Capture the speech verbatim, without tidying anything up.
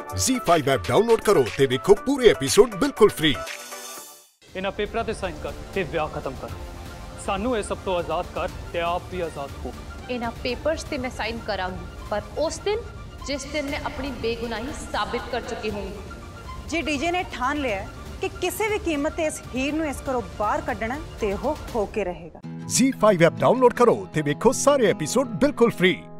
ज़ी five app download करो ते देखो पूरे एपिसोड बिल्कुल फ्री। इन्हां पेपरां ते साइन कर ते विआह खत्म कर। सानू ये सब तो आजाद कर ते आप भी आजाद हो। इन्हां पेपर्स ते मैं साइन करांगी, पर उस दिन जिस दिन मैं अपनी बेगुनाही साबित कर चुकी हूँ। जे डीजे ने ठान लिया कि किसी भी कीमत ते इस हीर नूं इस घरों बाहर कढना ते हो होके रहेगा। ज़ी फाइव ऐप डाउनलोड करो ते देखो सारे एपिसोड बिल्कुल फ्री।